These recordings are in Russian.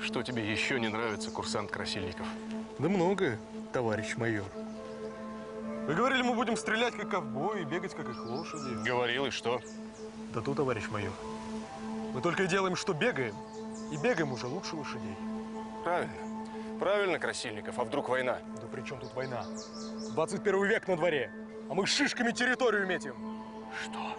Что тебе еще не нравится, курсант Красильников? Да многое, товарищ майор. Вы говорили, мы будем стрелять как ковбои, бегать как их лошади. Говорил, и что? Да то, товарищ майор. Мы только и делаем, что бегаем. И бегаем уже лучше лошадей. Правильно. Правильно, Красильников. А вдруг война? Да при чем тут война? 21 век на дворе. А мы шишками территорию метим. Что?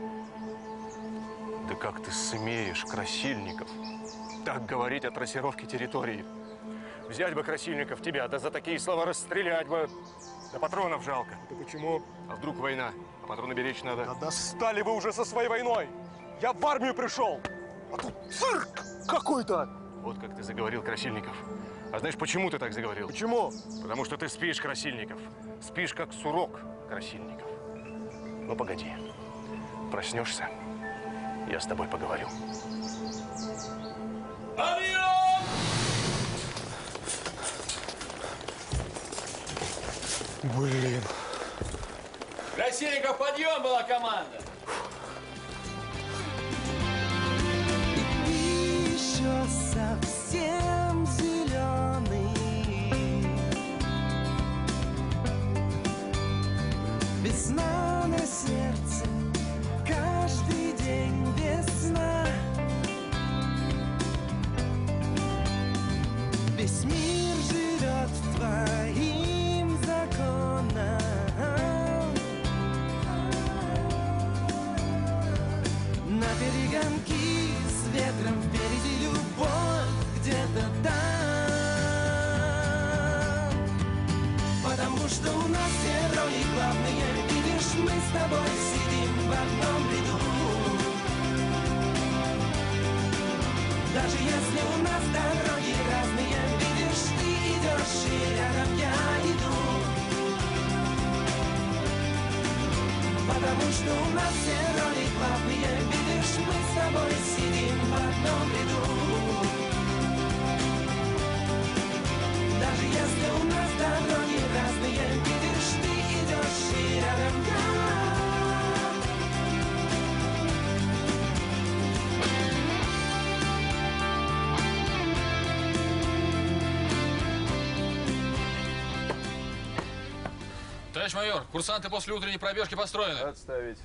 Да как ты смеешь, Красильников, так говорить о трассировке территории? Взять бы, Красильников, тебя, да за такие слова расстрелять бы. Да патронов жалко. Это почему? А вдруг война? А патроны беречь надо. Да достали вы уже со своей войной. Я в армию пришел. А тут цирк какой-то. Вот как ты заговорил, Красильников. А знаешь, почему ты так заговорил? Почему? Потому что ты спишь, Красильников. Спишь, как сурок, Красильников. Ну, погоди. Проснешься, я с тобой поговорю. Подъем! Блин. Красильников, подъем была команда. Еще совсем зеленый, весна на сердце, каждый день весна. Весь мир живет твоим законом. На перегонки с ветром впереди любовь где-то там. Потому что у нас все роли главные. Видишь, мы с тобой сидим в одном ряду. Даже если у нас дороги разные, видишь, ты идешь и рядом я иду. Потому что у нас все роли главные, видишь, мы с тобой сидим в одном ряду. Даже если у нас дороги разные, видишь, ты идешь и рядом я. Товарищ майор, курсанты после утренней пробежки построены. Отставить.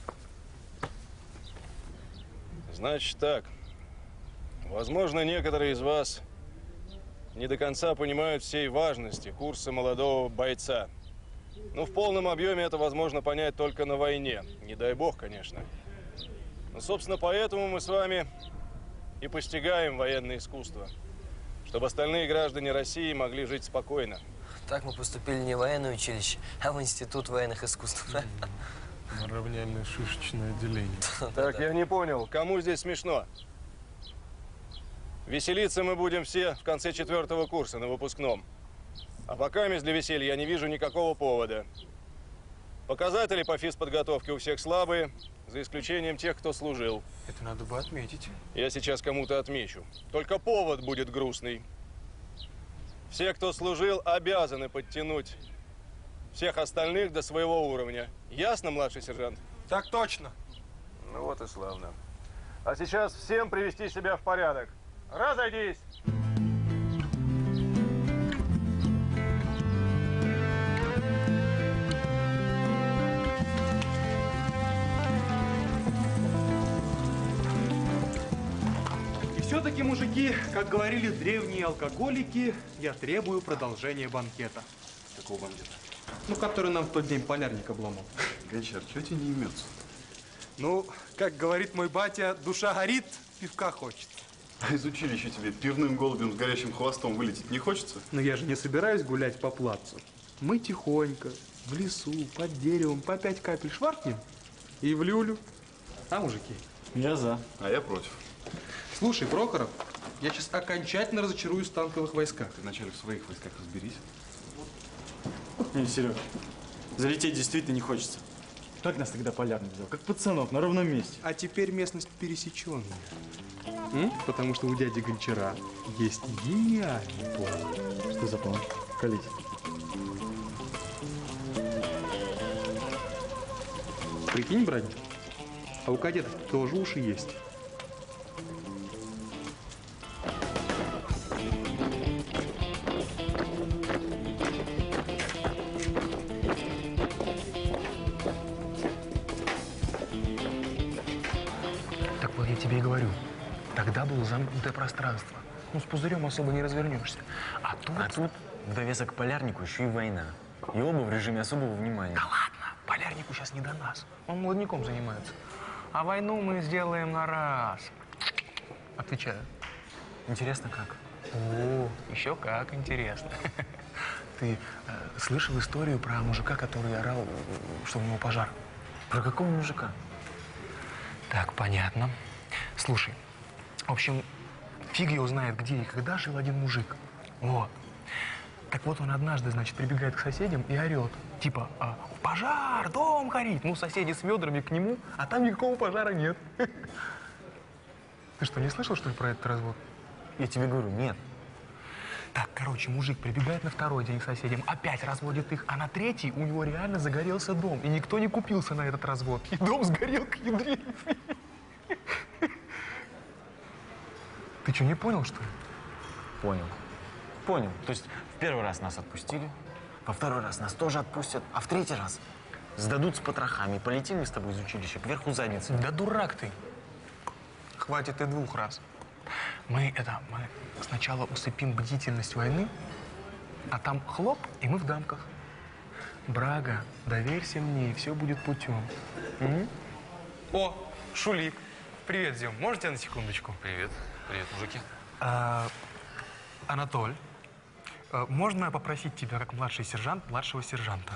Значит так. Возможно, некоторые из вас не до конца понимают всей важности курса молодого бойца. Но в полном объеме это возможно понять только на войне. Не дай бог, конечно. Но, собственно, поэтому мы с вами и постигаем военное искусство, чтобы остальные граждане России могли жить спокойно. Так мы поступили не в военное училище, а в Институт военных искусств. Равняльное шишечное отделение. Так, я не понял, кому здесь смешно? Веселиться мы будем все в конце 4-го курса на выпускном. А пока для веселья я не вижу никакого повода. Показатели по физподготовке у всех слабые, за исключением тех, кто служил. Это надо бы отметить. Я сейчас кому-то отмечу. Только повод будет грустный. Все, кто служил, обязаны подтянуть всех остальных до своего уровня. Ясно, младший сержант? Так точно. Ну вот и славно. А сейчас всем привести себя в порядок. Разойдись! И все-таки, мужики, как говорили древние алкоголики, я требую продолжения банкета. Какого банкета? Ну, который нам в тот день полярник обломал. Гончар, что тебе не имется? Ну, как говорит мой батя, душа горит, пивка хочется. А из училища тебе пивным голубем с горящим хвостом вылететь не хочется? Но я же не собираюсь гулять по плацу. Мы тихонько, в лесу, под деревом, по 5 капель шваркнем и в люлю. А, мужики? Я за. А я против. Слушай, Прохоров, я сейчас окончательно разочаруюсь в танковых войсках. Ты вначале в своих войсках разберись. Не, Серег, залететь действительно не хочется. Как нас тогда полярник взял? Как пацанов, на ровном месте. А теперь местность пересеченная. Потому что у дяди Гончара есть гениальный план. Что за план? Колись. Прикинь, братик, а у кадетов тоже уши есть. тебе и говорю. Тогда было замкнутое пространство. Ну, с пузырем особо не развернешься. А тут в довесок к полярнику еще и война. И оба в режиме особого внимания. Да ладно, полярнику сейчас не до нас. Он молодняком занимается. А войну мы сделаем на раз. Отвечаю. Интересно как? О, еще как интересно. Ты слышал историю про мужика, который орал, что у него пожар? Про какого мужика? Так, понятно. Слушай, в общем, фиг его знает, где и когда жил один мужик. Вот. Так вот он однажды, значит, прибегает к соседям и орет. Типа, пожар, дом горит. Ну, соседи с ведрами к нему, а там никакого пожара нет. Ты что, не слышал, что ли, про этот развод? Я тебе говорю, нет. Так, короче, мужик прибегает на второй день к соседям, опять разводит их, а на третий у него реально загорелся дом. И никто не купился на этот развод. И дом сгорел к ядрене. Ты что, не понял, что ли? Понял. Понял. То есть в первый раз нас отпустили, во второй раз нас тоже отпустят, а в третий раз сдадут с потрохами. И полетим мы с тобой из училища кверху задницей. Да дурак ты. Хватит и 2 раз. Мы сначала усыпим бдительность войны, а там хлоп, и мы в дамках. Брага, доверься мне, и все будет путем. О, Шулик. Привет, Зем. Можете на секундочку? Привет. Привет, мужики. Анатоль, можно попросить тебя, как младший сержант, младшего сержанта?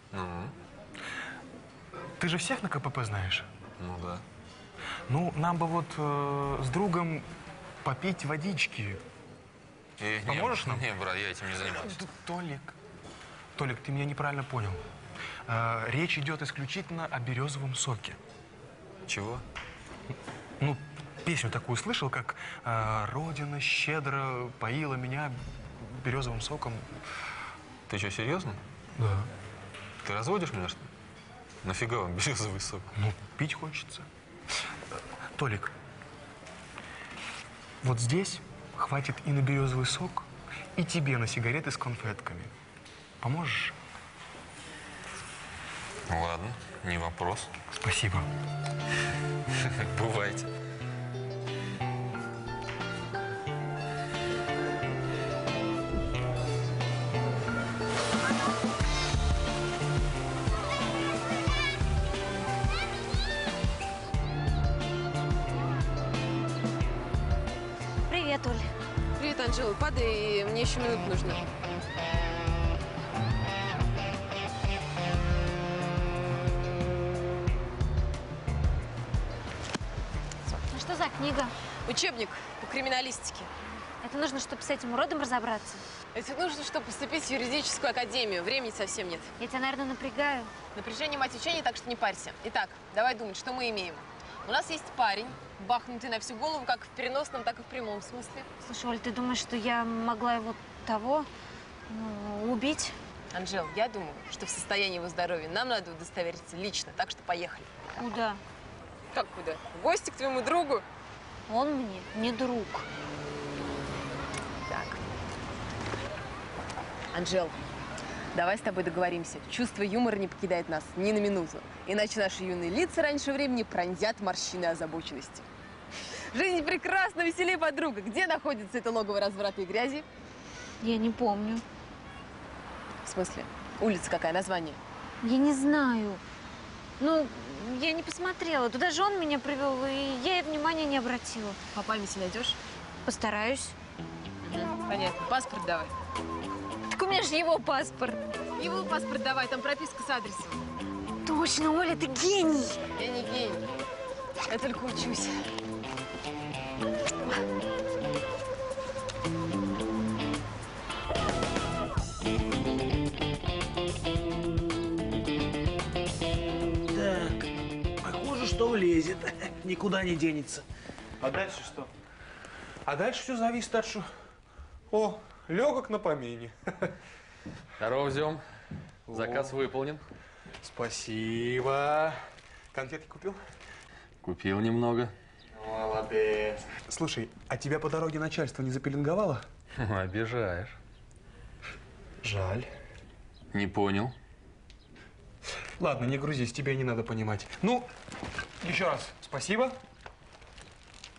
Ты же всех на КПП знаешь? Ну да. Ну, нам бы вот с другом попить водички. Поможешь нам? Не, брат, я этим не занимаюсь. Толик, ты меня неправильно понял. Речь идет исключительно о березовом соке. Чего? Ну, песню такую слышал, как «Родина щедро поила меня березовым соком». Ты что, серьезно? Да. Ты разводишь меня, что ли? Нафига вам березовый сок? Ну, пить хочется. Толик, вот здесь хватит и на березовый сок, и тебе на сигареты с конфетками. Поможешь? Ладно, не вопрос. Спасибо. Бывайте. Привет, Оль. Привет, Анжела. Падай, мне еще минут нужно. А что за книга? Учебник по криминалистике. Это нужно, чтобы с этим уродом разобраться. Это нужно, чтобы поступить в юридическую академию. Времени совсем нет. Я тебя, наверное, напрягаю. Напряжение мать учения, так что не парься. Итак, давай думать, что мы имеем. У нас есть парень, бахнутый на всю голову, как в переносном, так и в прямом смысле. Слушай, Оль, ты думаешь, что я могла его убить? Анжел, я думаю, что в состоянии его здоровья нам надо удостовериться лично, так что поехали. Куда? Как куда? В гости к твоему другу? Он мне не друг. Так. Анжел, давай с тобой договоримся. Чувство юмора не покидает нас ни на минуту. Иначе наши юные лица раньше времени пронзят морщины озабоченности. Жизнь прекрасна, веселей, подруга. Где находится это логово разврата и грязи? Я не помню. В смысле? Улица какая? Название? Я не знаю. Ну, я не посмотрела. Туда же он меня привел, и я внимания не обратила. По памяти найдешь? Постараюсь. Понятно. Паспорт давай. Так у меня же его паспорт. Его паспорт давай, там прописка с адресом. Точно, Оля, ты гений. Я не гений. Я только учусь. Так, похоже, что влезет. Никуда не денется. А дальше что? А дальше все зависит от О, легок на помине. Здорово, Зем. Заказ выполнен. Спасибо. Конфетки купил? Купил немного. Молодец. Слушай, а тебя по дороге начальство не запеленговало? Обижаешь. Жаль. Не понял. Ладно, не грузись, тебе не надо понимать. Ну, еще раз спасибо.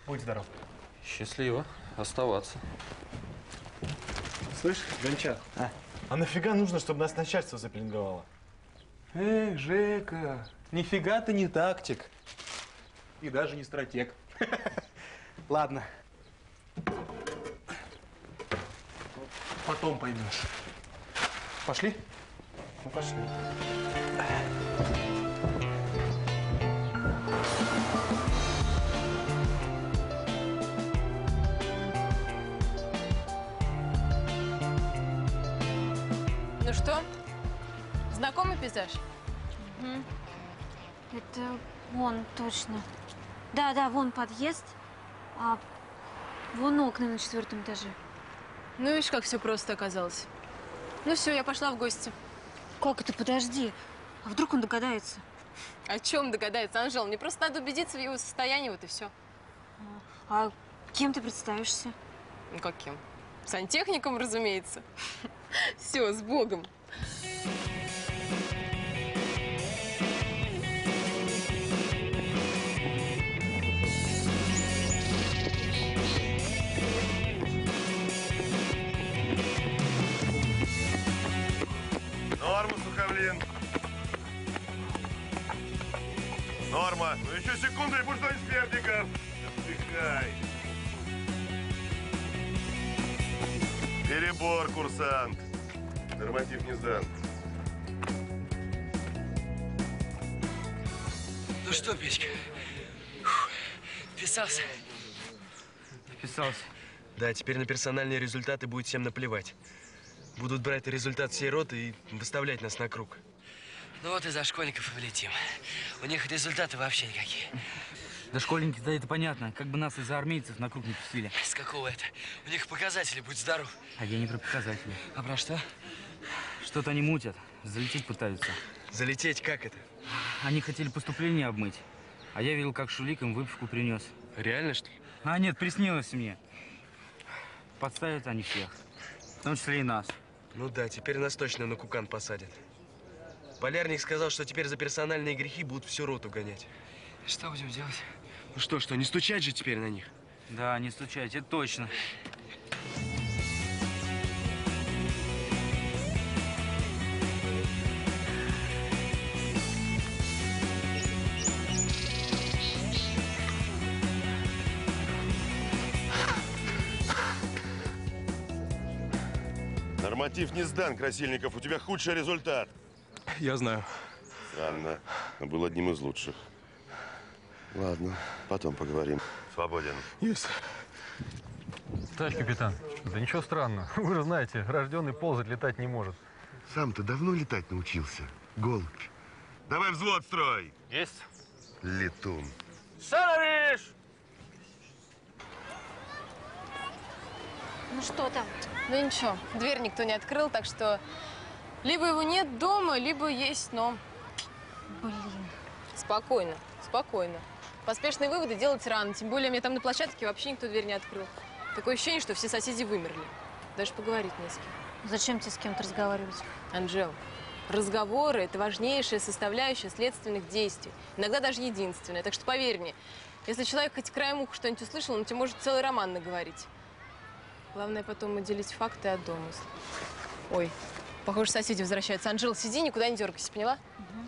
Будь здоров. Счастливо оставаться. Слышь, Гончар, а нафига нужно, чтобы нас начальство запеленговало? Эй, Жека, нифига ты не тактик. И даже не стратег. Ладно. Потом поймешь. Пошли? Ну, пошли. Ну что, знакомый пейзаж? Это вон, точно. Да, вон подъезд, а вон окна на 4-м этаже. Ну, видишь, как все просто оказалось. Ну все, я пошла в гости. Как это? Подожди. А вдруг он догадается? О чем догадается, Анжела? Мне просто надо убедиться в его состоянии, вот и все. А кем ты представишься? Ну, каким? Сантехником, разумеется. Все, с Богом. Норма, Суховлин. Норма. Ну еще секунду и будешь до инспектиков. Отдыхай. Перебор, курсант. Норматив не сдан. Ну что, Петька, вписался? Вписался. Да, теперь на персональные результаты будет всем наплевать. Будут брать результат всей роты и выставлять нас на круг. Ну вот и за школьников и влетим. У них результаты вообще никакие. Да школьники, да это понятно. Как бы нас из-за армейцев на круг не пустили. С какого это? У них показатели, будь здоров. А я не про показатели. А про что? Что-то они мутят. Залететь пытаются. Залететь как это? Они хотели поступление обмыть. А я видел, как Шулик им выпивку принес. Реально, что ли? А нет, приснилось мне. Подставят они всех. В том числе и нас. Ну да, теперь нас точно на кукан посадят. Полярник сказал, что теперь за персональные грехи будут всю роту гонять. Что будем делать? Ну что, не стучать же теперь на них? Да, не стучать, это точно. Норматив не сдан, Красильников. У тебя худший результат. Я знаю. Странно. Но был одним из лучших. Ладно, потом поговорим. Свободен. Есть. Товарищ капитан, да ничего странного. Вы же знаете, рожденный ползать, летать не может. Сам-то давно летать научился, голубь. Давай взвод строй. Есть. Летун. Становись! Ну что там? Ну ничего, дверь никто не открыл, так что либо его нет дома, либо есть, но… Блин. Спокойно, спокойно. Поспешные выводы делать рано, тем более мне там на площадке вообще никто дверь не открыл. Такое ощущение, что все соседи вымерли. Даже поговорить не с кем. Зачем тебе с кем-то разговаривать? Анжел, разговоры – это важнейшая составляющая следственных действий. Иногда даже единственная. Так что поверь мне, если человек хоть краем уха что-нибудь услышал, он тебе может целый роман наговорить. Главное потом отделить факты от домысла. Ой, похоже, соседи возвращаются. Анжела, сиди, никуда не дергайся, поняла?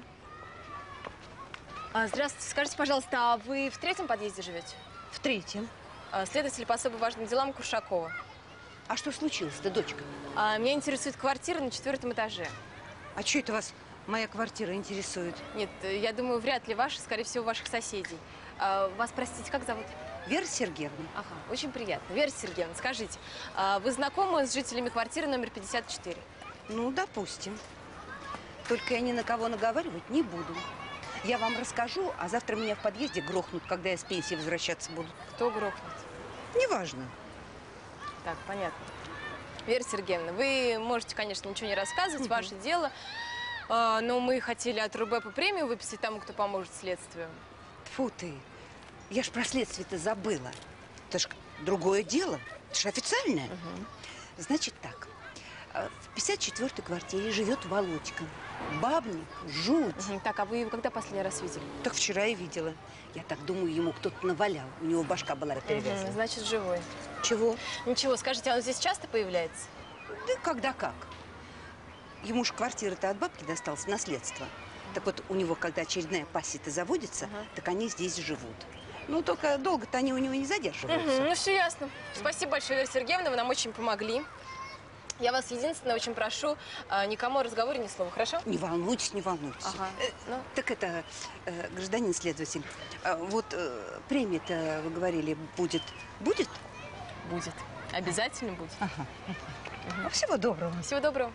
Здравствуйте, скажите, пожалуйста, а вы в 3-м подъезде живете? В 3-м. Следователь по особо важным делам Куршакова. А что случилось-то, дочка? Меня интересует квартира на 4-м этаже. А что это вас моя квартира интересует? Нет, я думаю, вряд ли ваша, скорее всего, ваших соседей. Вас, простите, как зовут? Вера Сергеевна. Ага, очень приятно. Вера Сергеевна, скажите, вы знакомы с жителями квартиры номер 54? Ну, допустим. Только я ни на кого наговаривать не буду. Я вам расскажу, а завтра меня в подъезде грохнут, когда я с пенсии возвращаться буду. Кто грохнет? Неважно. Так, понятно. Вера Сергеевна, вы можете, конечно, ничего не рассказывать, ваше дело, но мы хотели от РУБЭПа премию выписать тому, кто поможет следствию. Тьфу ты. Я ж про следствие-то забыла. Это ж другое дело. Это ж официальное. Значит так. В 54-й квартире живет Володька. Бабник, жуть. Так, а вы его когда последний раз видели? Так вчера и видела. Я так думаю, ему кто-то навалял. У него башка была перевязана. Значит, живой. Чего? Ничего, скажите, он здесь часто появляется? Да когда как. Ему ж квартира-то от бабки досталась в наследство. Так вот, у него, когда очередная пассия-то заводится, так они здесь живут. Ну, только долго-то они у него не задерживаются. Ну, все ясно. Спасибо большое, Вера Сергеевна, вы нам очень помогли. Я вас единственное очень прошу, никому о разговоре ни слова, хорошо? Не волнуйтесь, не волнуйтесь. Ага. Так это, гражданин следователь, вот премия-то, вы говорили, будет? Будет? Будет. Обязательно будет. Ага. Ну, всего доброго. Всего доброго.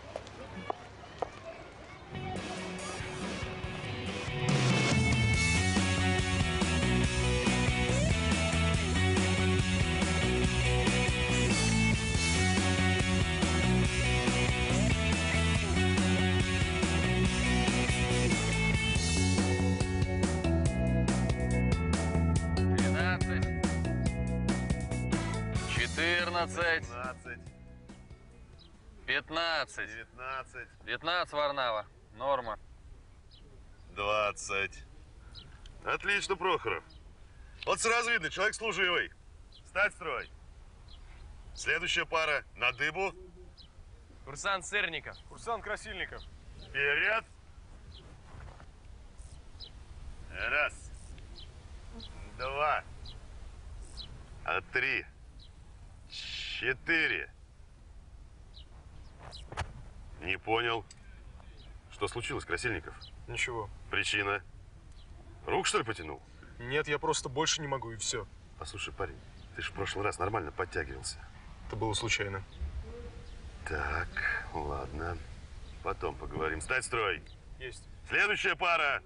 Пятнадцать. 15. 19. 19, Варнава. Норма. 20. Отлично, Прохоров. Вот сразу видно, человек служивый. Встать в строй. Следующая пара на дыбу. Курсант Сырников. Курсант Красильников. Вперед. Раз. Два. 3. 4. Не понял. Что случилось, Красильников? Ничего. Причина? Рук, что ли, потянул? Нет, я просто больше не могу, и все. Послушай, парень, ты же в прошлый раз нормально подтягивался. Это было случайно. Так, ладно. Потом поговорим. Встать в строй. Есть. Следующая пара.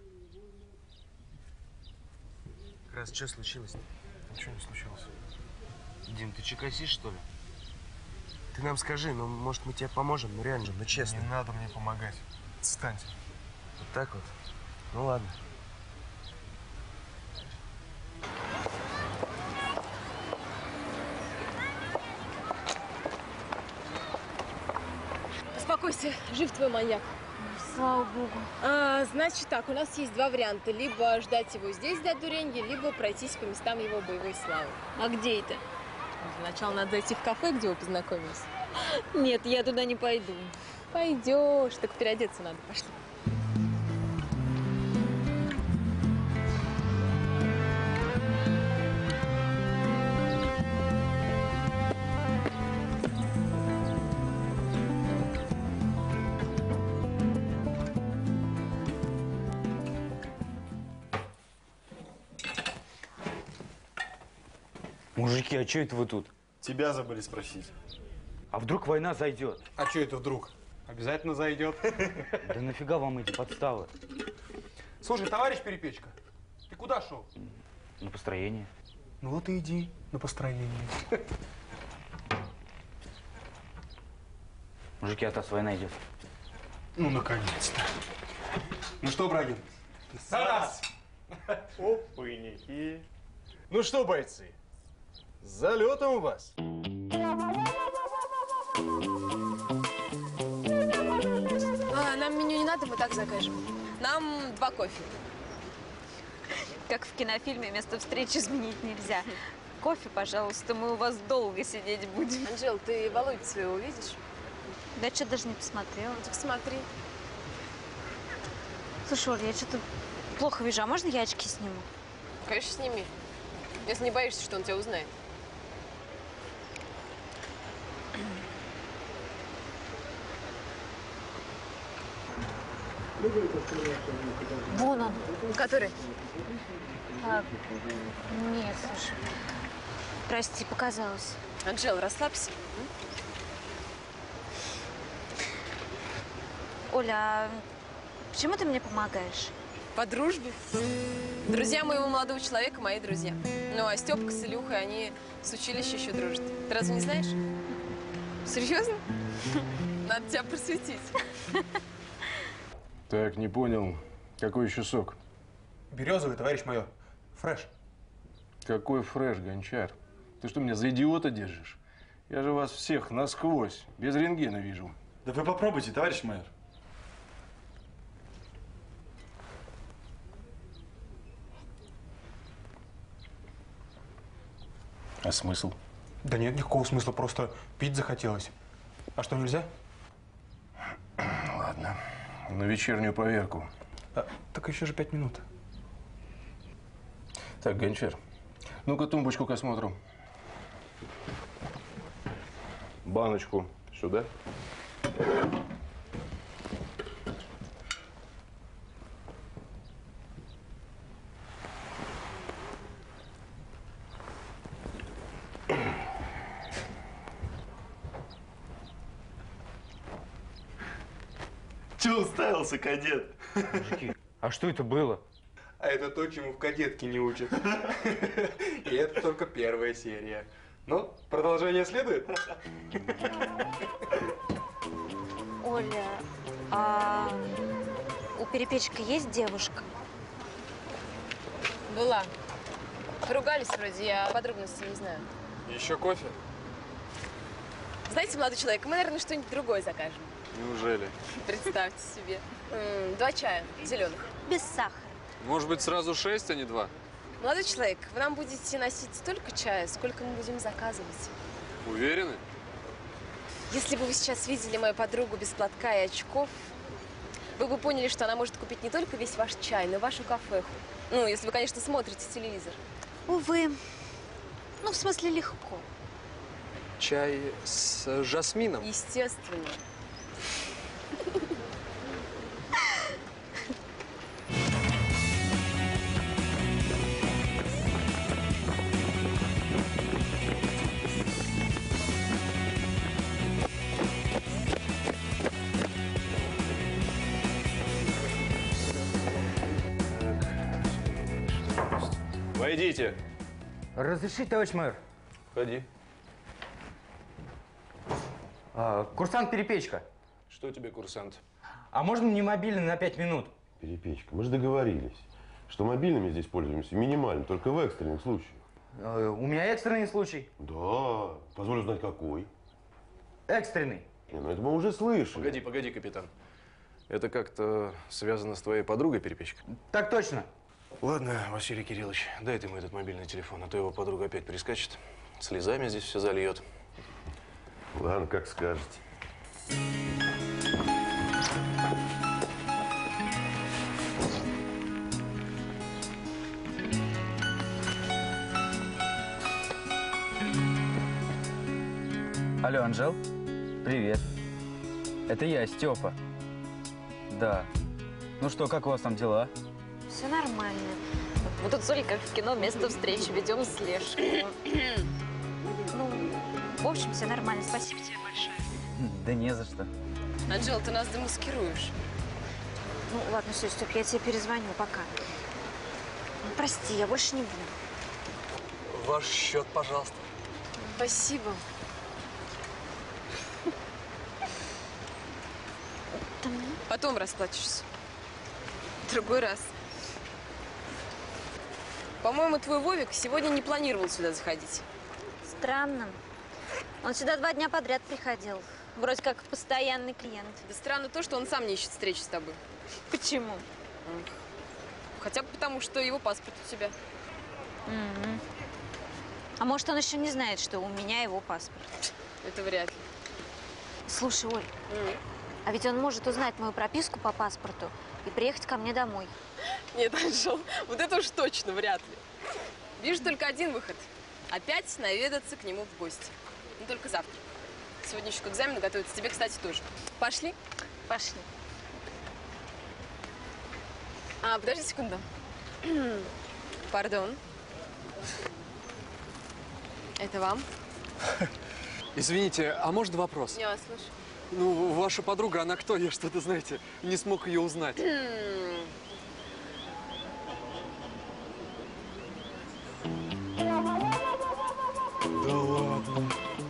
Раз, что случилось-то? Ничего не случилось. Дим, ты че, косишь, что ли? Ты нам скажи, ну, может, мы тебе поможем, ну, реально, ну, честно. Не надо мне помогать. Отстаньте. Вот так вот? Ну, ладно. Успокойся, жив твой маньяк. Слава богу. Значит так, у нас есть два варианта. Либо ждать его здесь, до дуренья, либо пройтись по местам его боевой славы. А где это? Для начала надо зайти в кафе, где вы познакомились. Нет, я туда не пойду. Пойдешь, так переодеться надо. Пошли. Мужики, а что это вы тут? Тебя забыли спросить. А вдруг война зайдет? А что это вдруг? Обязательно зайдет. Да нафига вам эти подставы? Слушай, товарищ Перепечка, ты куда шел? На построение. Ну вот и иди на построение. Мужики, а tas война идет. Ну, наконец-то. Ну что, Брагин? За нас! Опыники. Ну что, бойцы, с залетом вас. Нам меню не надо, мы так закажем. Нам 2 кофе. Как в кинофильме, место встречи изменить нельзя. Кофе, пожалуйста, мы у вас долго сидеть будем. Анжел, ты Володю своего видишь? Да что, даже не посмотрела. Так смотри. Слушай, Оль, я что-то плохо вижу. А можно я очки сниму? Конечно, сними. Если не боишься, что он тебя узнает. Вон он. Который? Нет, слушай. Прости, показалось. Анжел, расслабься. Оля, а почему ты мне помогаешь? По дружбе. Друзья моего молодого человека – мои друзья. Ну, а Степка с Илюхой, они с училища еще дружат. Ты разве не знаешь? Серьезно? Надо тебя просветить. Так, не понял. Какой еще сок? Березовый, товарищ майор. Фреш. Какой фреш, Гончар? Ты что, меня за идиота держишь? Я же вас всех насквозь, без рентгена вижу. Да вы попробуйте, товарищ майор. А смысл? Да нет никакого смысла, просто пить захотелось. А что, нельзя? Ладно, на вечернюю поверку. Так еще же 5 минут. Так, Гончар, ну-ка тумбочку к осмотру. Баночку сюда. Чего уставился, кадет? Мужики, а что это было? А это то, чему в кадетке не учат. И это только первая серия. Ну, продолжение следует? Оля, а у Перепечка есть девушка? Была. Поругались вроде, я подробностей не знаю. Еще кофе? Знаете, молодой человек, мы, наверное, что-нибудь другое закажем. Неужели? Представьте себе. 2 чая, зеленых. Без сахара. Может быть, сразу 6, а не 2? Молодой человек, вы нам будете носить столько чая, сколько мы будем заказывать. Уверены? Если бы вы сейчас видели мою подругу без платка и очков, вы бы поняли, что она может купить не только весь ваш чай, но и вашу кафеху. Ну, если вы, конечно, смотрите телевизор. Увы. Ну, в смысле, легко. Чай с жасмином? Естественно. Войдите. Разрешите, товарищ майор? Ходи. Курсант Перепечка. Что тебе, курсант? А можно мне мобильный на 5 минут? Перепечка, мы же договорились, что мобильными здесь пользуемся минимально, только в экстренных случаях. У меня экстренный случай. Да, позволю узнать, какой. Экстренный. Не, ну это мы уже слышали. Погоди, капитан. Это как-то связано с твоей подругой, Перепечка? Так точно. Ладно, Василий Кириллович, дай ты ему этот мобильный телефон, а то его подруга опять прискачет, слезами здесь все зальет. Ладно, как скажете. Алло, Анжел? Привет. Это я, Степа. Да. Ну что, как у вас там дела? Все нормально. Мы тут с Олей, как в кино, место встречи ведем слежку. Ну, в общем, все нормально. Спасибо тебе большое. Да не за что. Анжел, ты нас демаскируешь. Ну, ладно, все, Степ, я тебе перезвоню. Пока. Ну, прости, я больше не буду. Ваш счет, пожалуйста. Спасибо. Потом расплачешься. В другой раз. По-моему, твой Вовик сегодня не планировал сюда заходить. Странно. Он сюда 2 дня подряд приходил. Вроде как постоянный клиент. Да странно то, что он сам не ищет встречи с тобой. Почему? Хотя бы потому, что его паспорт у тебя. А может, он еще не знает, что у меня его паспорт? Это вряд ли. Слушай, Оль, а ведь он может узнать мою прописку по паспорту и приехать ко мне домой. Нет, Анжел, вот это уж точно вряд ли. Вижу только один выход. Опять наведаться к нему в гости. Но только завтра. Сегодня еще к экзамену готовиться. Тебе, кстати, тоже. Пошли? Пошли. Подожди секунду. Пардон. Это вам? Извините, а может вопрос? Я вас слышу. Ну, ваша подруга, она кто? Я что-то, знаете, не смог ее узнать. Да ладно.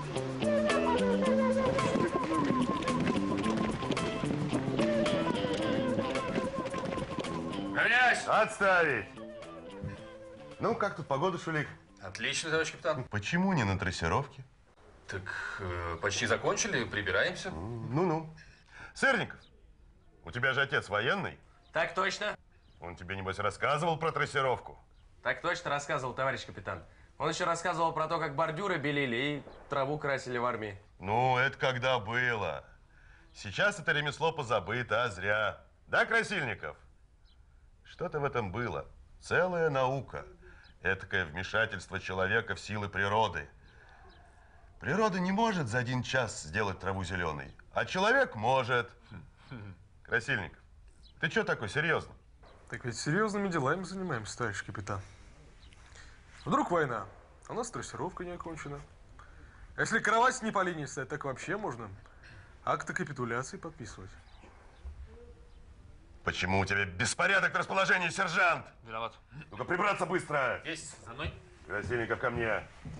Равняйсь! Отставить! Ну, как тут погода, Шулик? Отлично, товарищ капитан. Почему не на трассировке? Так, почти закончили, прибираемся. Ну-ну. Сырников, у тебя же отец военный? Так точно. Он тебе, небось, рассказывал про трассировку? Так точно рассказывал, товарищ капитан. Он еще рассказывал про то, как бордюры белили и траву красили в армии. Ну, это когда было. Сейчас это ремесло позабыто, а зря. Да, Красильников? Что-то в этом было. Целая наука. Этакое вмешательство человека в силы природы. Природа не может за 1 час сделать траву зеленой, а человек может. Красильников, ты что такой серьезный? Так ведь серьезными делами занимаемся, товарищ капитан. Вдруг война, а у нас трассировка не окончена. А если кровать не по линии стоит, так вообще можно акты капитуляции подписывать. Почему у тебя беспорядок в расположении, сержант? Виноват. Ну-ка, прибраться быстро! Есть, за мной. Красильников, ко мне.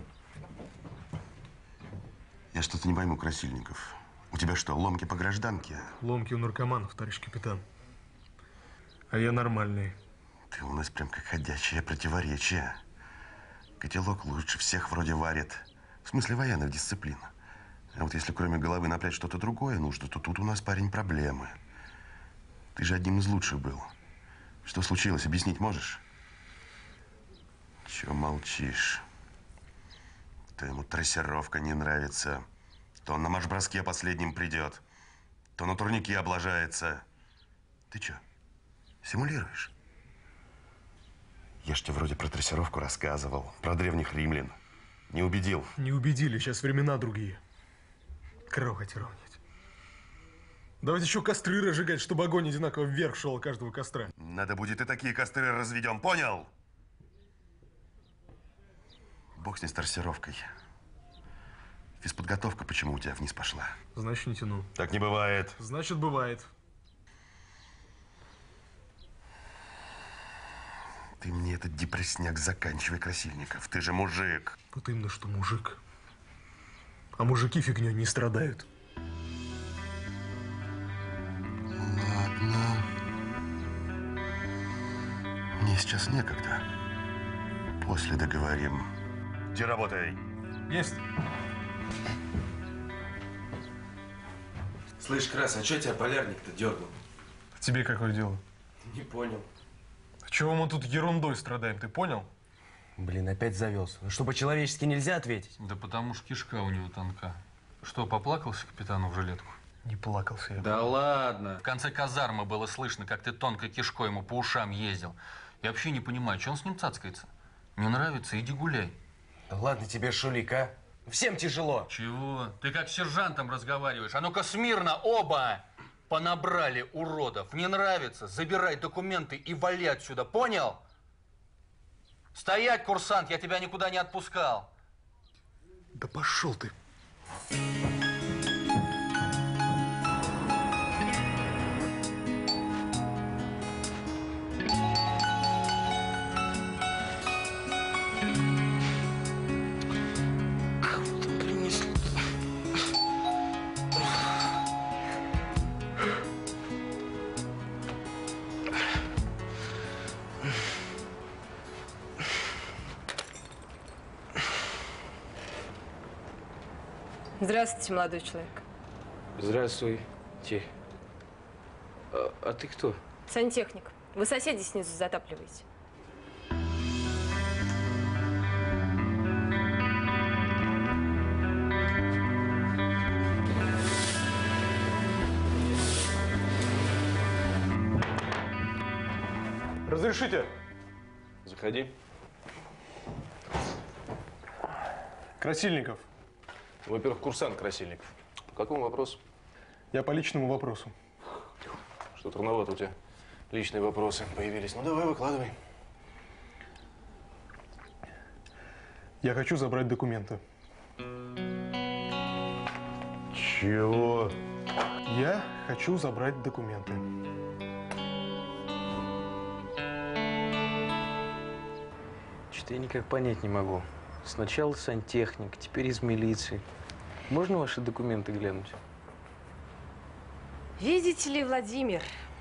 Я что-то не пойму, Красильников. У тебя что, ломки по гражданке? Ломки у наркоманов, товарищ капитан. А я нормальный. Ты у нас прям как ходячее противоречие. Котелок лучше всех вроде варит. В смысле военных дисциплин. А вот если кроме головы напрячь что-то другое нужно, то тут у нас, парень, проблемы. Ты же одним из лучших был. Что случилось, объяснить можешь? Чего молчишь? То ему трассировка не нравится, то он на марш-броске последним придет, то на турнике облажается. Ты что, симулируешь? Я ж тебе вроде про трассировку рассказывал, про древних римлян. Не убедил? Не убедили, сейчас времена другие. Крохоть ровнять. Давайте еще костры разжигать, чтобы огонь одинаково вверх шел от каждого костра. Надо будет и такие костры разведем, понял? Бог с ней с трассировкой. Физподготовка почему у тебя вниз пошла? Значит, не тяну. Так не бывает. Значит, бывает. Ты мне этот депрессняк заканчивай, Красильников. Ты же мужик. Вот именно, что мужик. А мужики фигней не страдают. Ладно. Мне сейчас некогда. После договорим. Иди работай. Есть. Слышь, Крас, а что тебя полярник-то дернул? Тебе какое дело? Не понял. Чего мы тут ерундой страдаем, ты понял? Блин, опять завелся. Ну что, по-человечески нельзя ответить? Да потому что кишка у него тонка. Что, поплакался капитану в жилетку? Не плакался я. Да ладно. В конце казармы было слышно, как ты тонкой кишкой ему по ушам ездил. Я вообще не понимаю, что он с ним цацкается? Не нравится, иди гуляй. Да ладно тебе, Шулик, а? Всем тяжело. Чего? Ты как с сержантом разговариваешь. А ну-ка смирно, оба! Понабрали уродов. Не нравится? Забирай документы и вали отсюда, понял? Стоять, курсант, я тебя никуда не отпускал. Да пошел ты. Здравствуйте, молодой человек. Здравствуйте. А ты кто? Сантехник. Вы соседей снизу затапливаете. Разрешите? Заходи. Красильников. Во-первых, курсант Красильников. По какому вопросу? Я по личному вопросу. Что трудновато у тебя. Личные вопросы появились. Ну, давай, выкладывай. Я хочу забрать документы. Чего? Я хочу забрать документы. Что-то я никак понять не могу. Сначала сантехник, теперь из милиции. Можно ваши документы глянуть? Видите ли, Владимир,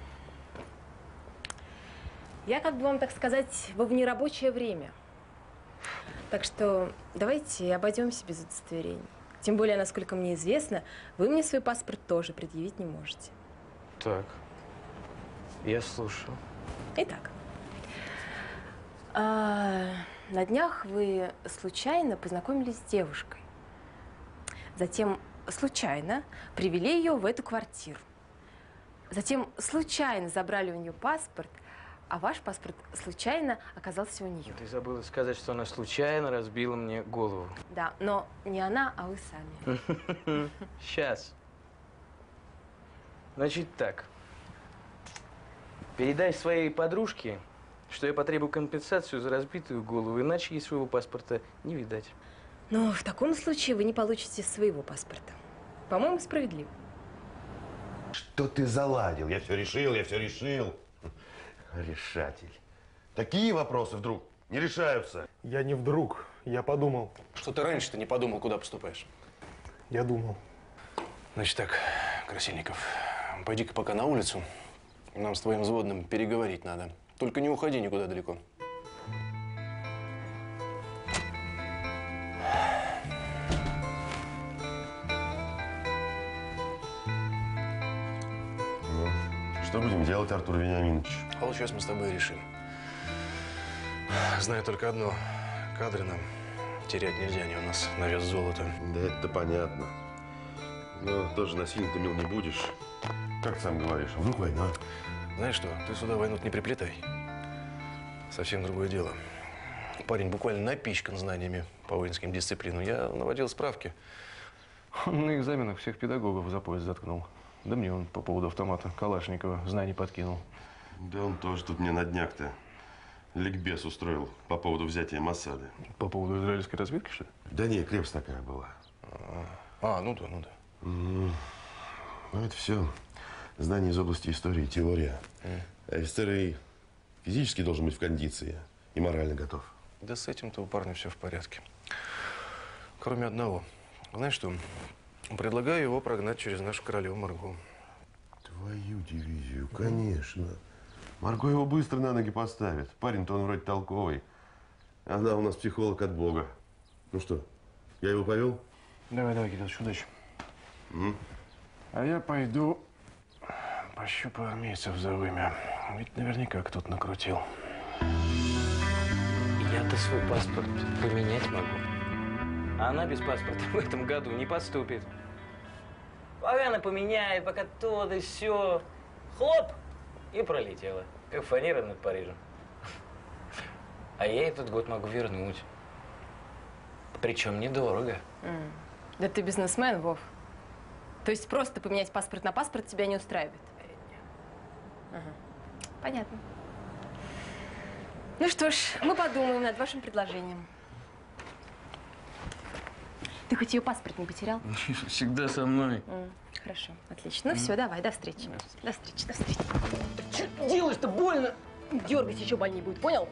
я, как бы вам так сказать, во внерабочее время. Так что давайте обойдемся без удостоверений. Тем более, насколько мне известно, вы мне свой паспорт тоже предъявить не можете. Так, я слушаю. Итак, На днях вы случайно познакомились с девушкой. Затем случайно привели ее в эту квартиру. Затем случайно забрали у нее паспорт, а ваш паспорт случайно оказался у нее. Ты забыла сказать, что она случайно разбила мне голову. Да, но не она, а вы сами. Сейчас. Значит так. Передай своей подружке, что я потребую компенсацию за разбитую голову, иначе ей своего паспорта не видать. Но в таком случае вы не получите своего паспорта. По-моему, справедливо. Что ты заладил? Я все решил. Решатель. Такие вопросы вдруг не решаются. Я не вдруг, я подумал. Что ты раньше-то не подумал, куда поступаешь? Я думал. Значит так, Красильников, пойди-ка пока на улицу. Нам с твоим взводным переговорить надо. Только не уходи никуда далеко. Что будем делать, Артур Вениаминович? А вот сейчас мы с тобой решим. Знаю только одно. Кадры нам терять нельзя, они у нас на вес золота. Да это понятно. Но тоже насильно ты мил не будешь. Как ты сам говоришь, а вдруг война? Знаешь что, ты сюда войну не приплетай. Совсем другое дело. Парень буквально напичкан знаниями по воинским дисциплинам. Я наводил справки. Он на экзаменах всех педагогов за пояс заткнул. Да мне он по поводу автомата Калашникова знаний подкинул. Да он тоже тут мне на днях-то ликбез устроил по поводу взятия Моссада. По поводу израильской разведки, что ли? Да не, крепость такая была. Ну да. Ну, это все знания из области истории, теория. Офицер и физически должен быть в кондиции, и морально готов. Да с этим-то у парня все в порядке. Кроме одного. Знаешь что? Предлагаю его прогнать через нашу королеву Марго. Твою дивизию, конечно. Марго его быстро на ноги поставит. Парень-то он вроде толковый. Она у нас психолог от Бога. Ну что, я его повел? Давай, Кириллович, удачи. А я пойду пощупаю армейцев за вымя. Ведь наверняка кто-то накрутил. Я-то свой паспорт поменять могу. А она без паспорта в этом году не поступит. Пока она поменяет, пока то да сё. Хлоп! И пролетела. Как фанера над Парижем. А я этот год могу вернуть. Причем недорого. Да ты бизнесмен, Вов. То есть просто поменять паспорт на паспорт тебя не устраивает? Ага. Понятно. Ну что ж, мы подумаем над вашим предложением. Ты хоть ее паспорт не потерял? Всегда со мной. Хорошо, отлично. Ну все, давай, до встречи. До встречи, до встречи. Что ты делаешь-то? Больно. Дергать еще больнее будет, понял?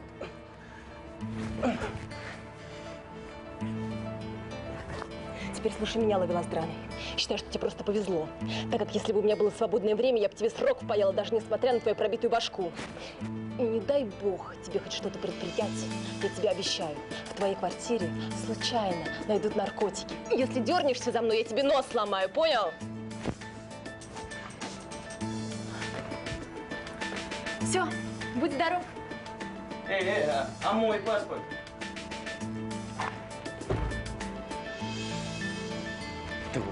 Теперь слушай меня, ловелас драный. Считаю, что тебе просто повезло. Так как если бы у меня было свободное время, я бы тебе срок впаяла, даже несмотря на твою пробитую башку. И не дай бог тебе хоть что-то предпринять, я тебе обещаю, в твоей квартире случайно найдут наркотики. Если дернешься за мной, я тебе нос сломаю, понял? Все, будь здоров. А мой паспорт? Дура.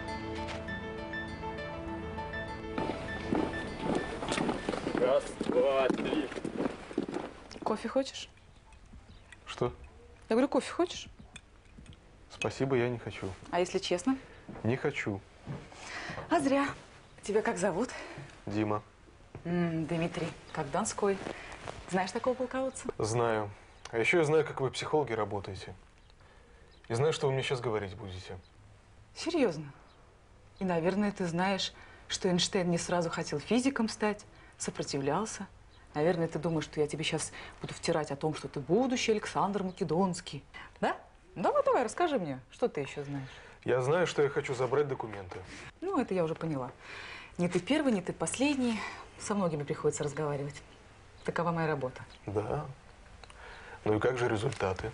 Раз, два, три. Кофе хочешь? Что? Я говорю, кофе хочешь? Спасибо, я не хочу. А если честно? Не хочу. А зря. Тебя как зовут? Дима. Дмитрий. Как Донской. Знаешь такого полководца? Знаю. А еще я знаю, как вы психологи работаете. И знаю, что вы мне сейчас говорить будете. Серьезно? И, наверное, ты знаешь, что Эйнштейн не сразу хотел физиком стать, сопротивлялся. Наверное, ты думаешь, что я тебе сейчас буду втирать о том, что ты будущий Александр Македонский. Да? Давай, расскажи мне, что ты еще знаешь. Я знаю, что я хочу забрать документы. Ну, это я уже поняла. Не ты первый, не ты последний. Со многими приходится разговаривать. Такова моя работа. Да. Ну и как же результаты?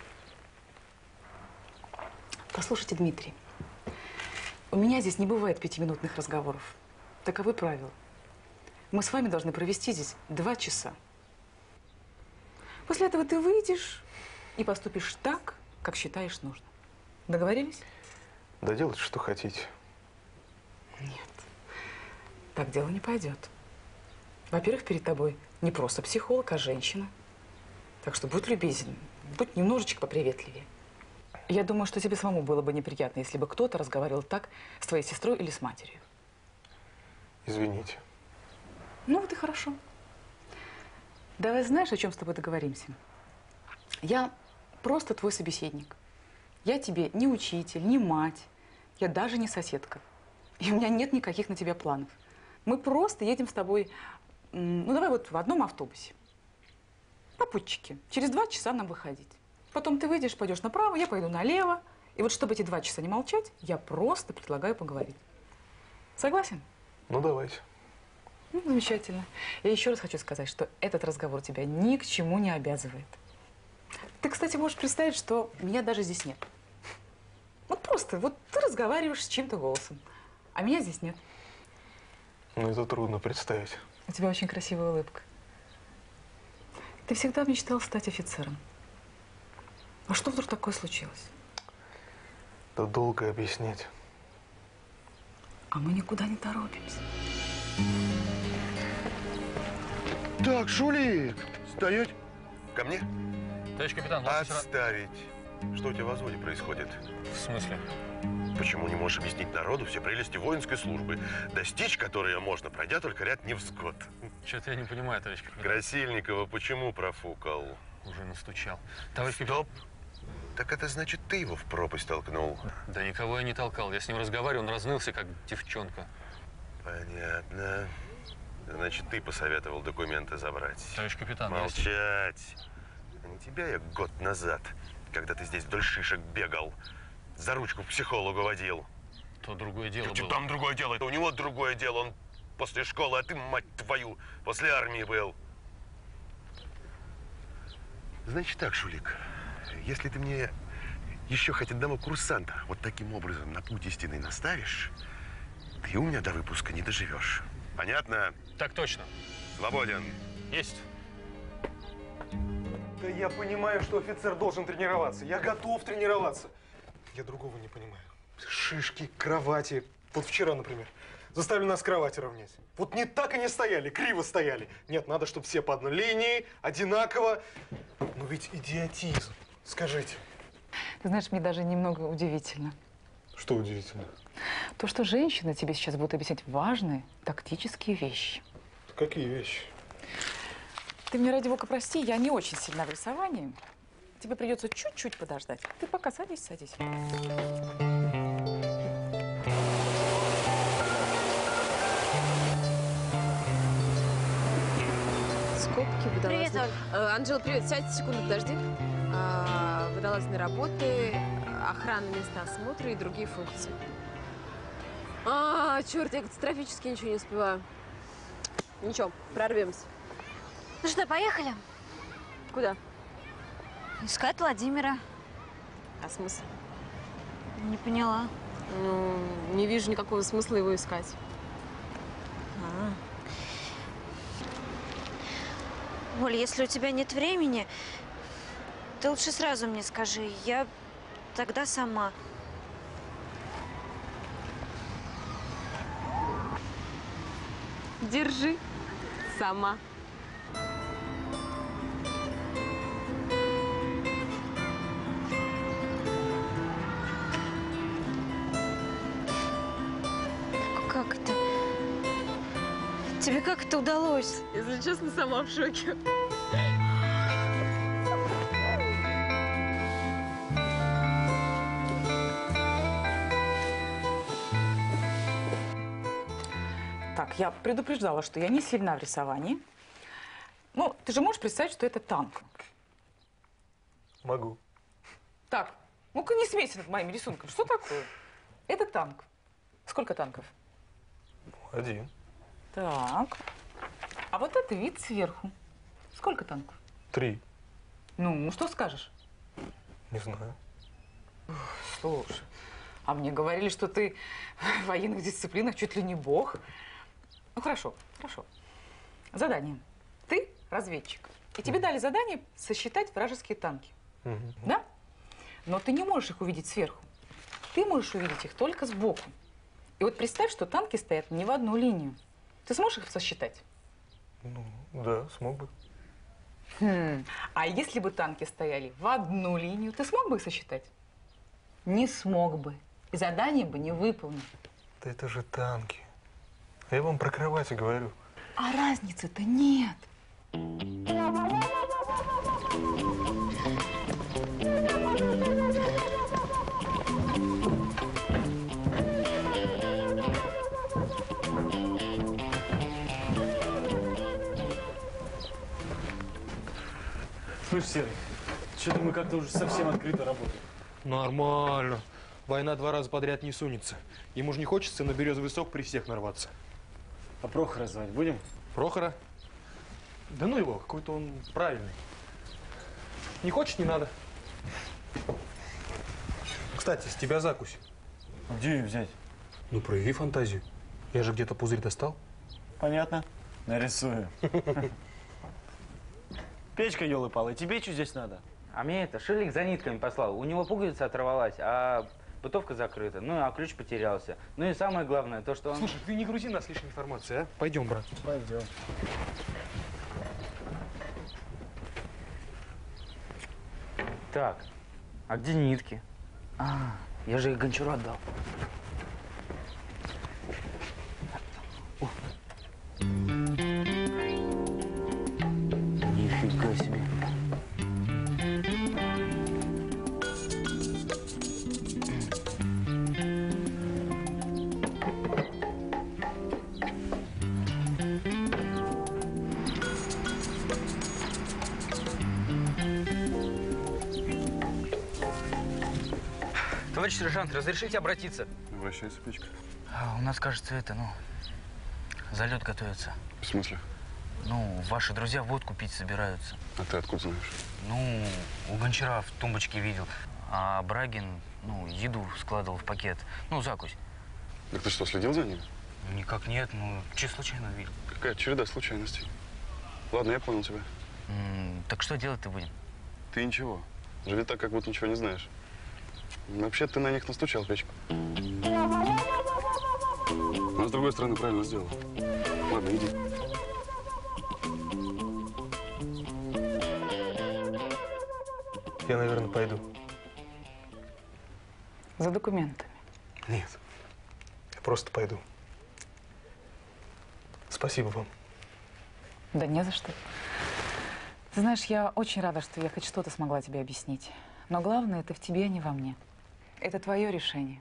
Послушайте, Дмитрий, у меня здесь не бывает 5-минутных разговоров. Таковы правила. Мы с вами должны провести здесь 2 часа. После этого ты выйдешь и поступишь так, как считаешь нужным. Договорились? Да делайте, что хотите. Нет, так дело не пойдет. Во-первых, перед тобой не просто психолог, а женщина. Так что будь любезен, будь немножечко поприветливее. Я думаю, что тебе самому было бы неприятно, если бы кто-то разговаривал так с твоей сестрой или с матерью. Извините. Ну вот и хорошо. Давай знаешь, о чем с тобой договоримся? Я просто твой собеседник. Я тебе не учитель, не мать. Я даже не соседка. И у меня нет никаких на тебя планов. Мы просто едем с тобой, ну давай вот в одном автобусе. Попутчики. Через 2 часа нам выходить. Потом ты выйдешь, пойдешь направо, я пойду налево. И вот чтобы эти 2 часа не молчать, я просто предлагаю поговорить. Согласен? Ну, давайте. Ну, замечательно. Я еще раз хочу сказать, что этот разговор тебя ни к чему не обязывает. Ты, кстати, можешь представить, что меня даже здесь нет. Вот просто, вот ты разговариваешь с чьим-то голосом, а меня здесь нет. Ну, это трудно представить. У тебя очень красивая улыбка. Ты всегда мечтал стать офицером. А что вдруг такое случилось? Да долго объяснять. А мы никуда не торопимся. Так, Шулик, стоять. Ко мне? Товарищ капитан, отставить. Что у тебя в взводе происходит? В смысле? Почему не можешь объяснить народу все прелести воинской службы, достичь которой можно, пройдя только ряд невзгод? Что-то я не понимаю, товарищ капитан. Красильникова почему профукал? Уже настучал. Товарищ Стоп! Так это значит, ты его в пропасть толкнул? Да никого я не толкал. Я с ним разговаривал, он разнылся, как девчонка. Понятно. Значит, ты посоветовал документы забрать. Товарищ капитан, молчать. А не тебя я год назад, когда ты здесь вдоль шишек бегал, за ручку к психологу водил. То другое дело было. Там другое дело. Это у него другое дело. Он после школы, а ты, мать твою, после армии был. Значит так, Шулик, если ты мне еще хоть одного курсанта вот таким образом на путь истинный наставишь, ты у меня до выпуска не доживешь. Понятно? Так точно. Свободен. Есть. Да я понимаю, что офицер должен тренироваться. Я готов тренироваться. Я другого не понимаю. Шишки, кровати. Вот вчера, например, заставили нас кровати равнять. Вот не так и не стояли, криво стояли. Нет, надо, чтобы все по одной линии, одинаково. Ну ведь идиотизм. Скажите. Ты знаешь, мне даже немного удивительно. Что удивительно? То, что женщины тебе сейчас будут объяснять важные тактические вещи. Какие вещи? Ты мне, ради бога, прости, я не очень сильна в рисовании. Тебе придется чуть-чуть подождать. Ты пока садись, садись. Скобки, водолазные. Привет, Оль. Анжела, привет. Сядь, секунду, подожди. Водолазные работы, охрана места осмотра и другие функции. Черт, я катастрофически ничего не успеваю. Ничего, прорвемся. Ну что, поехали? Куда? Искать Владимира. А смысл? Не поняла. Ну, не вижу никакого смысла его искать. Оль, если у тебя нет времени, ты лучше сразу мне скажи. Я тогда сама. Держи. Сама. Как это? Тебе как это удалось? Если честно, сама в шоке. Так, я предупреждала, что я не сильна в рисовании. Ну, ты же можешь представить, что это танк. Могу. Так, ну-ка не смейся над моим рисунком. Что такое? Это танк. Сколько танков? 1. Так. А вот это вид сверху. Сколько танков? 3. Ну, что скажешь? Не знаю. Слушай, а мне говорили, что ты в военных дисциплинах чуть ли не бог. Ну, хорошо, хорошо. Задание. Ты разведчик. И тебе дали задание сосчитать вражеские танки. Да? Но ты не можешь их увидеть сверху. Ты можешь увидеть их только сбоку. И вот представь, что танки стоят не в одну линию. Ты сможешь их сосчитать? Ну, да, смог бы. А если бы танки стояли в одну линию, ты смог бы их сосчитать? Не смог бы. И задание бы не выполнил. Да это же танки. Я вам про кровати говорю. А разницы-то нет. Слышь, Серый, что-то мы как-то уже совсем открыто работаем. Нормально. Война 2 раза подряд не сунется. Ему же не хочется на березовый сок при всех нарваться. А Прохора звать будем? Прохора? Да ну его, какой-то он правильный. Не хочешь, не надо. Кстати, с тебя закусь. Где ее взять? Ну, прояви фантазию. Я же где-то пузырь достал. Понятно. Нарисую. Печка, елы-палы, тебе что здесь надо? А мне это, Шилик за нитками послал. У него пуговица оторвалась, а бытовка закрыта. Ну, а ключ потерялся. Ну и самое главное, то, что он… Слушай, ты не грузи нас лишней информацией, а? Пойдем, брат. Пойдем. Так, а где нитки? А, я же их Гончару отдал. Нифига себе. Товарищ сержант, разрешите обратиться? Обращайся, Печка. У нас, кажется, залет готовится. В смысле? Ну, ваши друзья водку пить собираются. А ты откуда знаешь? Ну, у Гончара в тумбочке видел. А Брагин, еду складывал в пакет. Ну, закусь. Так ты что, следил за ним? Никак нет, чисто случайно видел. Какая череда случайностей. Ладно, я понял тебя. Так что делать-то будем? Ты ничего. Живи так, как будто ничего не знаешь. Вообще, ты на них настучал, Печка. Но с другой стороны, правильно сделал. Ладно, иди. Я, наверное, пойду. За документами. Нет. Я просто пойду. Спасибо вам. Да не за что. Ты знаешь, я очень рада, что я хоть что-то смогла тебе объяснить. Но главное, это в тебе, а не во мне. Это твое решение.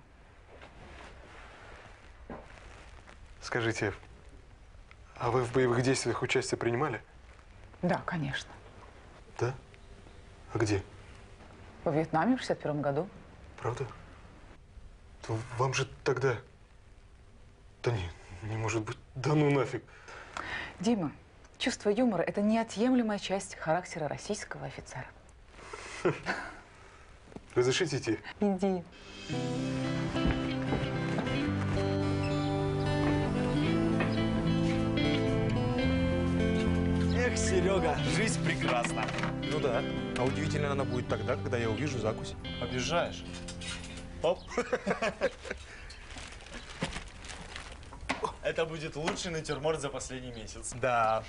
Скажите, а вы в боевых действиях участие принимали? Да, конечно. Да? А где? Во Вьетнаме в 61 году. Правда? То вам же тогда… Да не может быть. Да ну нафиг. Дима, чувство юмора – это неотъемлемая часть характера российского офицера. Разрешите идти? Иди. Эх, Серега, жизнь прекрасна. Ну да. А удивительно она будет тогда, когда я увижу закусь. Обижаешь. Оп. Это будет лучший натюрморт за последний месяц. Да.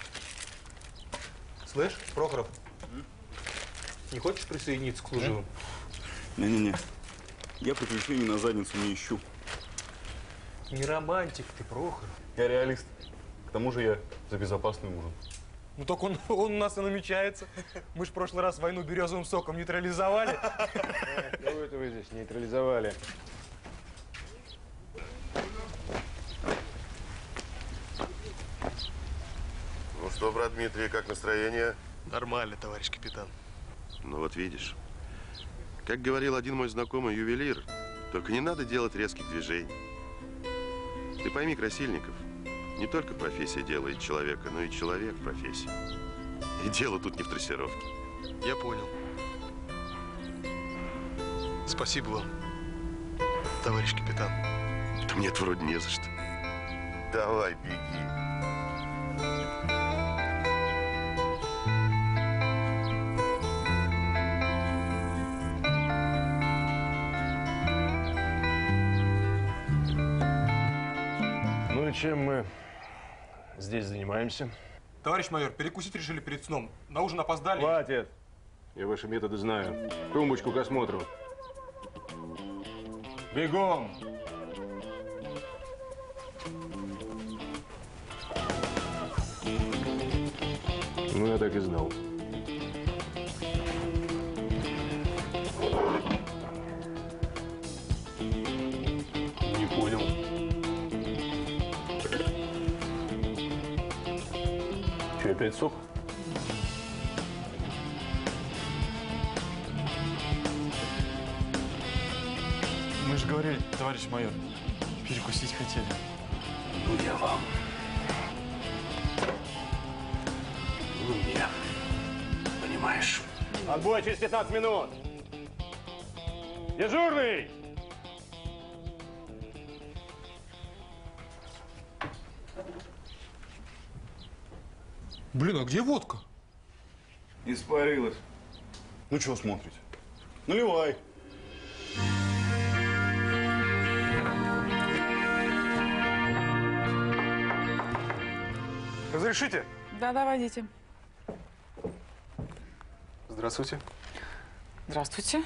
Слышь, Прохоров, не хочешь присоединиться к служивым? Не-не-не. Я приключений на задницу не ищу. Не романтик ты, Прохоров. Я реалист. К тому же я за безопасный ужин. Ну так он у нас и намечается. Мы ж в прошлый раз войну березовым соком нейтрализовали. Кого это вы здесь нейтрализовали? Ну что, брат Дмитрий, как настроение? Нормально, товарищ капитан. Ну вот видишь. Как говорил один мой знакомый ювелир, только не надо делать резких движений. Ты пойми, Красильников, не только профессия делает человека, но и человек профессия. И дело тут не в трассировке. Я понял. Спасибо вам, товарищ капитан. Да мне-то вроде не за что. Давай, беги. Чем мы здесь занимаемся? Товарищ майор, перекусить решили перед сном. На ужин опоздали. Хватит. Я ваши методы знаю. Тумбочку к осмотру. Бегом! Ну, я так и знал. Не понял. Че, опять сок? Мы же говорили, товарищ майор, перекусить хотели. Ну, я вам. Ну, мне. Понимаешь. Отбой через 15 минут. Дежурный! Блин, а где водка? Испарилась. Ну, чего смотрите? Наливай. Разрешите? Да, водите. Здравствуйте. Здравствуйте.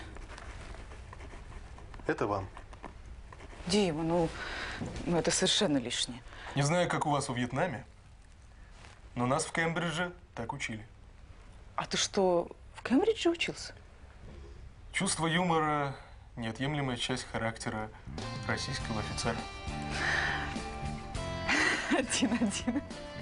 Это вам. Дима, ну это совершенно лишнее. Не знаю, как у вас во Вьетнаме, но нас в Кембридже так учили. А ты что, в Кембридже учился? Чувство юмора – неотъемлемая часть характера российского офицера. Один.